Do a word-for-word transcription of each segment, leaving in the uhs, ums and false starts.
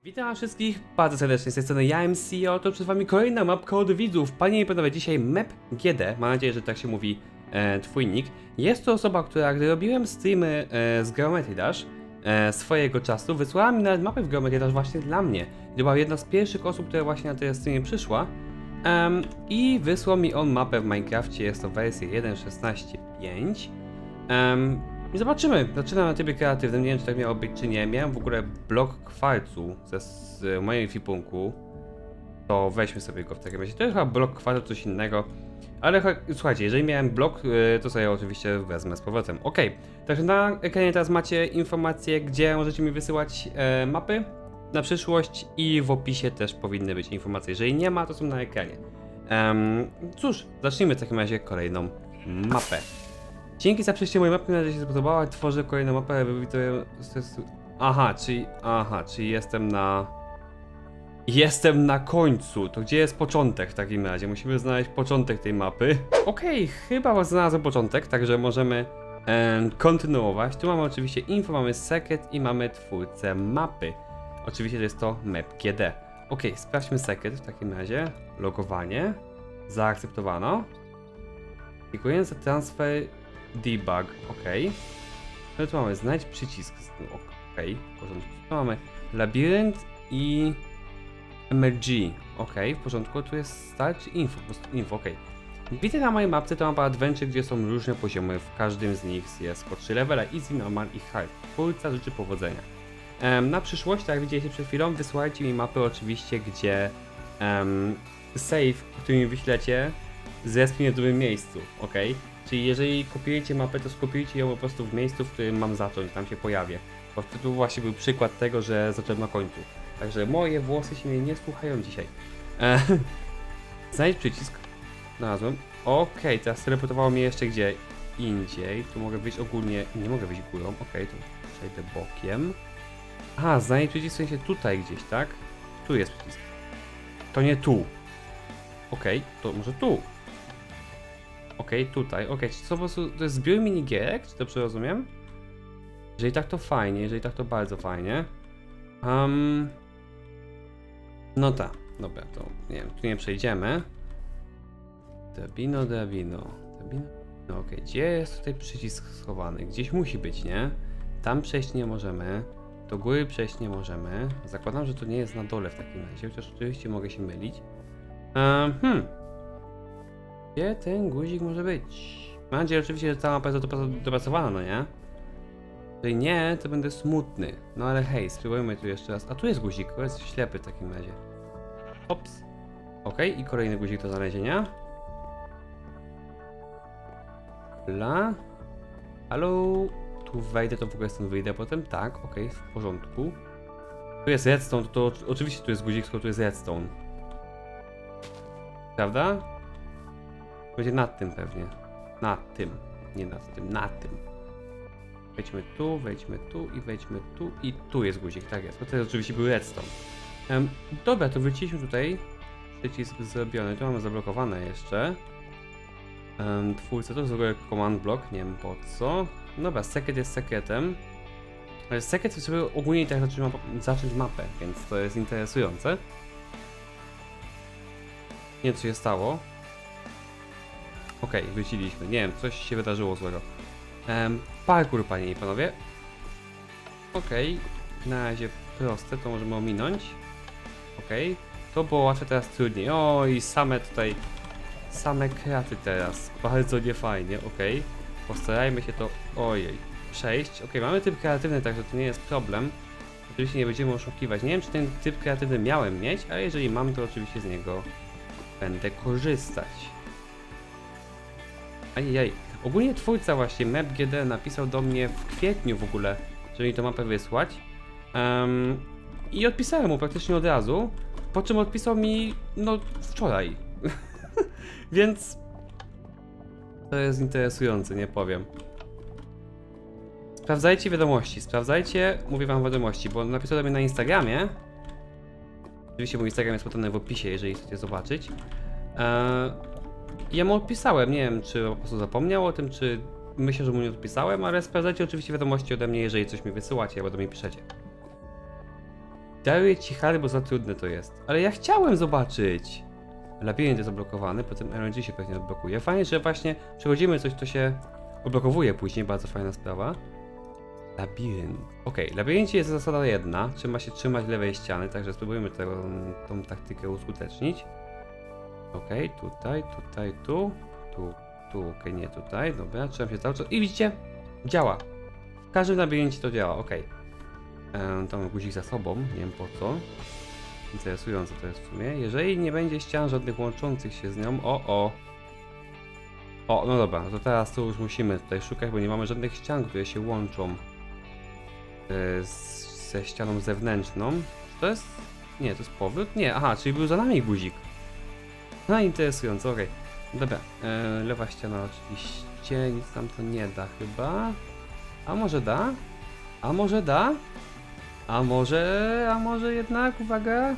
Witam wszystkich bardzo serdecznie, z tej strony ja, M C, oto przed wami kolejna mapka od widzów. Panie i panowie, dzisiaj Map G D, mam nadzieję, że tak się mówi e, twój nick. Jest to osoba, która gdy robiłem streamy e, z Geometry Dash e, swojego czasu, wysłała mi nawet mapę w Geometry Dash właśnie dla mnie. To była jedna z pierwszych osób, która właśnie na tej streamie przyszła. Um, I wysłał mi on mapę w Minecrafcie, jest to wersja jeden szesnaście pięć. Um, I zobaczymy, zaczynam na trybie kreatywnym, nie wiem czy tak miało być czy nie. Miałem w ogóle blok kwarcu ze z mojej ekipunku. To weźmy sobie go w takim razie. To jest chyba blok kwarcu, coś innego. Ale słuchajcie, jeżeli miałem blok, to sobie oczywiście wezmę z powrotem. Ok, także na ekranie teraz macie informacje, gdzie możecie mi wysyłać e, mapy na przyszłość i w opisie też powinny być informacje. Jeżeli nie ma, to są na ekranie. Um, cóż, zacznijmy w takim razie kolejną mapę. Dzięki za przejście mojej mapy, nadzieję, że się spodobała. Tworzę kolejną mapę. Aha, czyli. Aha, czyli jestem na. Jestem na końcu. To gdzie jest początek w takim razie? Musimy znaleźć początek tej mapy. Okej, okay, chyba znalazłem początek, także możemy e, kontynuować. Tu mamy oczywiście info, mamy sekret i mamy twórcę mapy. Oczywiście to jest to Map G D. Ok, sprawdźmy sekret w takim razie. Logowanie. Zaakceptowano. Dziękuję za transfer. Debug, ok. No tu mamy znajdź przycisk. Ok, w porządku. Tu mamy labirynt i M R G. Ok, w porządku. Tu jest start info, po prostu info, ok. Widzę na mojej mapce to mapa adventure, gdzie są różne poziomy. W każdym z nich jest po trzy levele, easy, normal i hard. Twórca życzy powodzenia. Um, na przyszłość, tak jak widzieliście przed chwilą, wysłajcie mi mapy oczywiście, gdzie um, save, który mi wyślecie, zrespię w drugim miejscu, ok? Czyli jeżeli kopiujecie mapę, to skopiujcie ją po prostu w miejscu, w którym mam zacząć, tam się pojawię. Bo to właśnie był przykład tego, że zacząłem na końcu. Także moje włosy się mnie nie słuchają dzisiaj. E, Znajdź przycisk. Znalazłem. Okej, okay, teraz teleportowało mnie jeszcze gdzie indziej. Tu mogę wyjść ogólnie, nie mogę wyjść górą. Okej, okay, to przejdę bokiem. Aha, znajdź przycisk w sensie tutaj gdzieś, tak? Tu jest przycisk. To nie tu. Okej, okay, to może tu. Okej, okay, tutaj, okej, okay. Czy to po prostu to jest zbiór minigierek, czy dobrze rozumiem? Jeżeli tak to fajnie, jeżeli tak to bardzo fajnie. Um, no tak, dobra, to nie wiem, tu nie przejdziemy. Drabino, drabino, drabino. No okej, okay. Gdzie jest tutaj przycisk schowany? Gdzieś musi być, nie? Tam przejść nie możemy, do góry przejść nie możemy. Zakładam, że to nie jest na dole w takim razie, chociaż oczywiście mogę się mylić. Um, hmm. Gdzie ten guzik może być? Mam nadzieję oczywiście, że ta mapa jest dopracowana, no nie? Jeżeli nie, to będę smutny. No ale hej, spróbujmy tu jeszcze raz. A tu jest guzik, to jest ślepy w takim razie. Ops. Ok, i kolejny guzik do znalezienia. Bla. Halo. Tu wejdę, to w ogóle stąd wyjdę potem. Tak, ok, w porządku. Tu jest redstone, to, to oczywiście tu jest guzik, skoro tu jest redstone. Prawda? Będzie nad tym pewnie. Nad tym. Nie nad tym, nad tym. Wejdźmy tu, wejdźmy tu i wejdźmy tu i tu jest guzik, tak jest. Bo to jest oczywiście był redstone. Um, dobra, to wróciliśmy tutaj. Przycisk zrobiony, tu mamy zablokowane jeszcze. Um, twórca to jest w ogóle command block, nie wiem po co. Dobra, sekret jest sekretem. Ale sekret, żeby ogólnie tak zacząć, mapę, zacząć mapę, więc to jest interesujące. Nie wiem co się stało. Okej, okay, wróciliśmy. Nie wiem, coś się wydarzyło złego. Um, parkour, panie i panowie. Okej, okay. Na razie proste, to możemy ominąć. Okej, okay. To było łatwe, teraz trudniej. O, i same tutaj, same kraty teraz. Bardzo niefajnie, okej. Okay. Postarajmy się to, ojej, przejść. Okej, okay, mamy typ kreatywny, także to nie jest problem. Oczywiście nie będziemy oszukiwać. Nie wiem, czy ten typ kreatywny miałem mieć, ale jeżeli mam, to oczywiście z niego będę korzystać. Ajajaj. Ogólnie twórca właśnie Map G D napisał do mnie w kwietniu w ogóle, żeby mi tę mapę wysłać. Um, I odpisałem mu praktycznie od razu, po czym odpisał mi no wczoraj. Więc to jest interesujące, nie powiem. Sprawdzajcie wiadomości, sprawdzajcie, mówię wam wiadomości, bo napisał do mnie na Instagramie. Oczywiście mój Instagram jest podany w opisie, jeżeli chcecie zobaczyć. Eee, Ja mu odpisałem, nie wiem czy po prostu zapomniał o tym, czy myślę, że mu nie odpisałem, ale sprawdzajcie oczywiście wiadomości ode mnie, jeżeli coś mi wysyłacie albo do mnie piszecie. Daruję ci hary, bo za trudne to jest. Ale ja chciałem zobaczyć. Labirynt jest zablokowany, potem R N G się pewnie odblokuje. Fajnie, że właśnie przechodzimy coś, co się odblokowuje później, bardzo fajna sprawa. Labirynt. Okej, w labiryncie jest zasada jedna, trzeba się trzymać lewej ściany, także spróbujemy tę, tą taktykę uskutecznić. Okej, tutaj, tutaj, tu, tu, tu, okej, nie tutaj, dobra, trzymam się cały czas i widzicie, działa. W każdym labiryncie to działa, okej. Ehm, tam guzik za sobą, nie wiem po co. Interesujące to jest w sumie. Jeżeli nie będzie ścian żadnych łączących się z nią, o, o. O, no dobra, to teraz tu już musimy tutaj szukać, bo nie mamy żadnych ścian, które się łączą yy, z, ze ścianą zewnętrzną. Czy to jest... Nie, to jest powrót? Nie, aha, czyli był za nami guzik. No, interesujące, okej. Okay. Dobra, yy, lewa ściana oczywiście, nic nam to nie da chyba. A może da? A może da? A może, a może jednak, uwaga.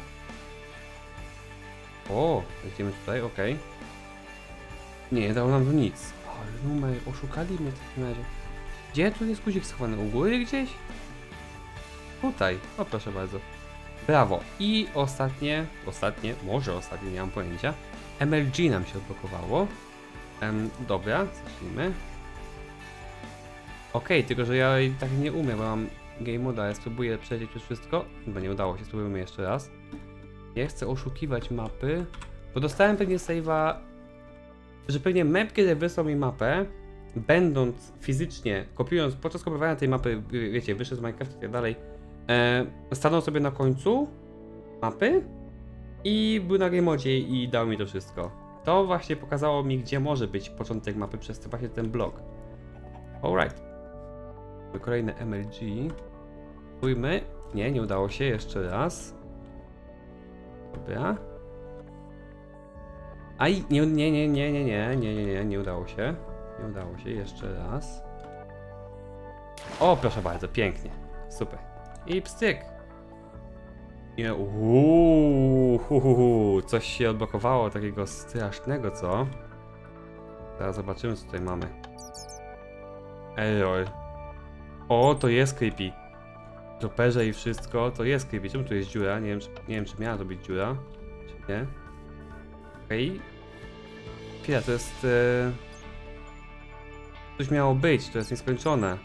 O, lecimy tutaj, okej. Okay. Nie, nie dało nam tu nic. Ale numer, oszukali mnie w takim razie. Gdzie tu jest guzik schowany? U góry gdzieś? Tutaj, o proszę bardzo. Brawo. I ostatnie, ostatnie, może ostatnie, nie mam pojęcia. M L G nam się odblokowało. Um, dobra, zacznijmy. Okej, okay, tylko że ja tak nie umiem, bo mam game moda, ale spróbuję przejść przez wszystko. Chyba nie udało się, spróbujemy jeszcze raz. Nie chcę oszukiwać mapy, bo dostałem pewnie save'a, że pewnie map, kiedy wysłał mi mapę, będąc fizycznie, kopiując, podczas kopiowania tej mapy, wiecie, wyszedł z Minecraft i tak dalej, e, stanął sobie na końcu mapy i był na game modzie i dał mi to wszystko. To właśnie pokazało mi, gdzie może być początek mapy przez to właśnie ten blok. Alright. Kolejne M L G. Spójmy. Nie, nie udało się. Jeszcze raz. Dobra. Aj, nie, nie, nie, nie, nie, nie, nie, nie, nie, nie udało się. Nie udało się. Jeszcze raz. O, proszę bardzo, pięknie. Super. I pstyk. I uuu, hu, hu, hu. Coś się odblokowało takiego strasznego, co? Teraz zobaczymy, co tutaj mamy. Error. O, to jest creepy. Toperze i wszystko, to jest creepy. Czemu tu jest dziura? Nie wiem, czy, nie wiem, czy miała to być dziura, czy nie. Okej. Okay. Chwila, to jest... E... Coś miało być, to jest nieskończone.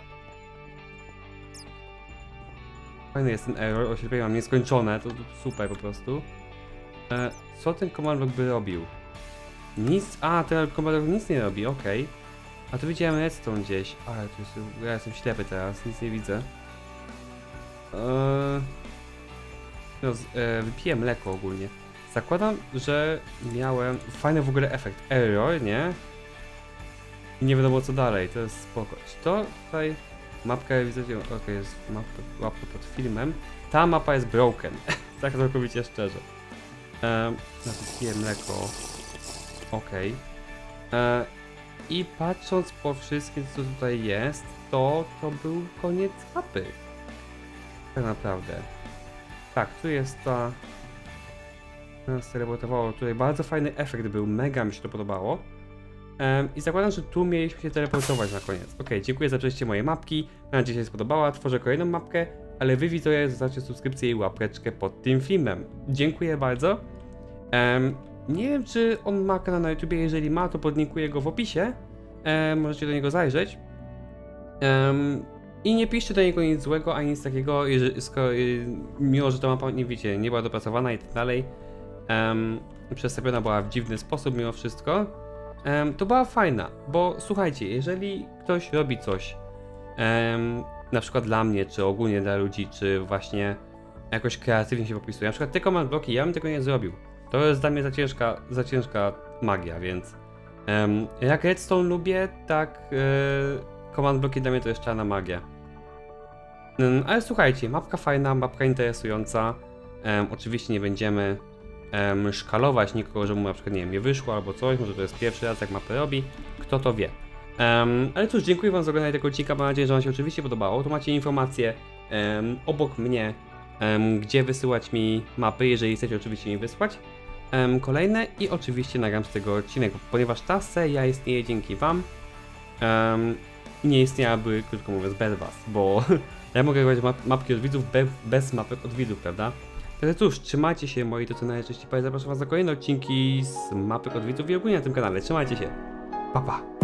Fajny jest ten error, oślepienie mam nieskończone, to, to super po prostu. E, co ten command block by robił? Nic, a ten command block nic nie robi, okej. Okay. A tu widziałem redstone gdzieś, ale to jest, ja jestem ślepy teraz, nic nie widzę. Eee, no, e, wypiję mleko ogólnie. Zakładam, że miałem fajny w ogóle efekt error, nie? I nie wiadomo co dalej, to jest spoko. Czy to tutaj mapka, widzę, okej, okay, jest mapka, mapka pod filmem. Ta mapa jest broken, tak całkowicie szczerze. Eee, no, wypiję mleko. Okej. Okay. I patrząc po wszystkim, co tutaj jest, to to był koniec mapy. Tak naprawdę. Tak, tu jest ta... Nas teleportowało. Tutaj bardzo fajny efekt był, mega mi się to podobało. Um, I zakładam, że tu mieliśmy się teleportować na koniec. Ok, dziękuję za przejście mojej mapki. Mam nadzieję, że się spodobała. Tworzę kolejną mapkę, ale wy widzowie zostawcie subskrypcję i łapeczkę pod tym filmem. Dziękuję bardzo. Um, Nie wiem, czy on ma kanał na YouTubie, jeżeli ma, to podlinkuję go w opisie. E, możecie do niego zajrzeć. Um, I nie piszcie do niego nic złego, ani nic takiego, jeżeli, skoro, mimo że ta mapa, nie wiecie, nie była dopracowana i tak dalej. Um, przedstawiona była w dziwny sposób mimo wszystko. Um, to była fajna, bo słuchajcie, jeżeli ktoś robi coś, um, na przykład dla mnie, czy ogólnie dla ludzi, czy właśnie jakoś kreatywnie się popisuje, na przykład te command bloki, ja bym tego nie zrobił. To jest dla mnie za ciężka, za ciężka magia, więc um, jak redstone lubię, tak yy, command bloki dla mnie to jest czarna magia. Um, ale słuchajcie, mapka fajna, mapka interesująca. Um, oczywiście nie będziemy um, szkalować nikogo, że mu na przykład nie wiem, nie wyszło albo coś, może to jest pierwszy raz jak mapę robi, kto to wie. Um, ale cóż, dziękuję wam za oglądanie tego odcinka, mam nadzieję, że wam się oczywiście podobało. Tu macie informacje um, obok mnie, um, gdzie wysyłać mi mapy, jeżeli chcecie oczywiście mi wysłać. Um, kolejne i oczywiście nagram z tego odcinek, ponieważ ta seria istnieje dzięki wam um, i nie istniałaby, krótko mówiąc, bez was, bo Ja mogę robić map mapki od widzów be bez mapek od widzów, prawda? Także cóż, trzymajcie się moi drodzy najczęściej. Zapraszam was na kolejne odcinki z mapek od widzów i ogólnie na tym kanale. Trzymajcie się. Pa, pa.